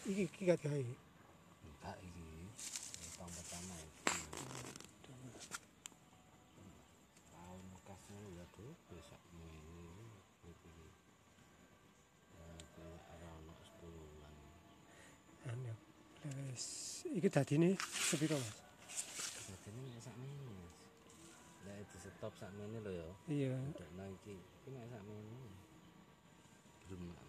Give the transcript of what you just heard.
iki gak gawe. Enggak iki. Tahun pertama iki. Tahun kasnya ya tuh besok ini iki. Ada ono 10-an. Anu. Wis iki dadine sepiro, Mas? Dadine nek sakmene, Mas. Lah itu stop sakmene lho ya. Iya. Ndekno iki nek sakmene. Belum